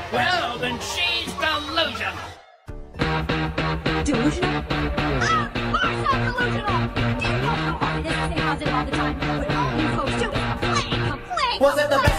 Well, then she's delusional. Delusional? Of course I'm delusional! Do you know how hard it is to stay positive all the time? But all you folks do is complain, complain, Was it the best?